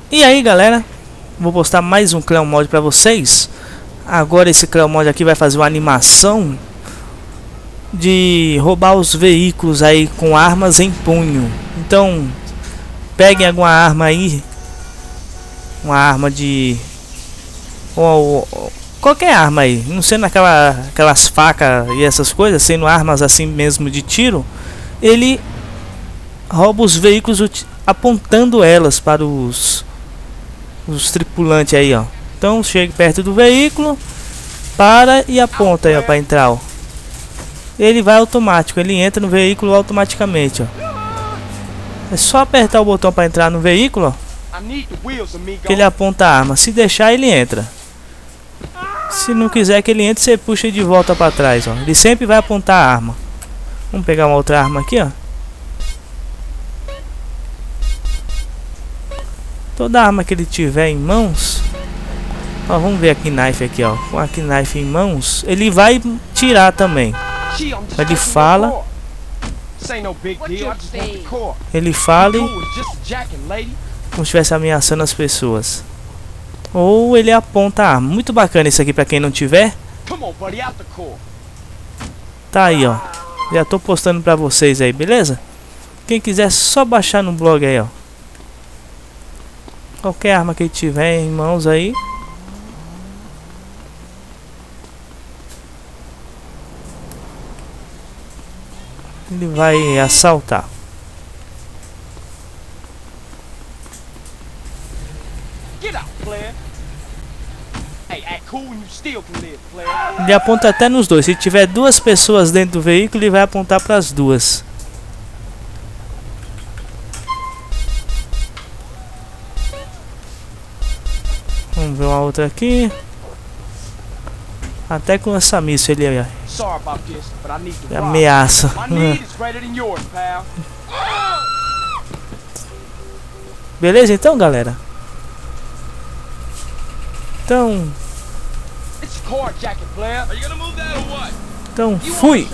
E aí galera, vou postar mais um Cleon Mod pra vocês. Agora esse Cleon Mod aqui vai fazer uma animação de roubar os veículos aí com armas em punho. Então peguem alguma arma aí, uma arma de ou qualquer arma aí, não sendo aquelas facas e essas coisas, sendo armas assim mesmo de tiro. Ele rouba os veículos apontando elas para os tripulantes aí, ó. Então chega perto do veículo, para e aponta aí, ó, para entrar, ó. Ele vai automático, ele entra no veículo automaticamente, ó. É só apertar o botão para entrar no veículo, ó, que ele aponta a arma. Se deixar, ele entra. Se não quiser que ele entre, você puxa de volta para trás, ó. Ele sempre vai apontar a arma. Vamos pegar uma outra arma aqui, ó. Toda arma que ele tiver em mãos, ó, vamos ver a knife aqui, ó. Com a knife em mãos, ele vai tirar também. Ele fala como se estivesse ameaçando as pessoas. Ou ele aponta a arma. Muito bacana isso aqui pra quem não tiver. Tá aí, ó. Já tô postando pra vocês aí, beleza? Quem quiser, só baixar no blog aí, ó. Qualquer arma que ele tiver em mãos aí, ele vai assaltar. Ele aponta até nos dois. Se tiver duas pessoas dentro do veículo, ele vai apontar para as duas. Vamos ver uma outra aqui. Até com essa míssil ele ameaça. Beleza então, galera? Então fui.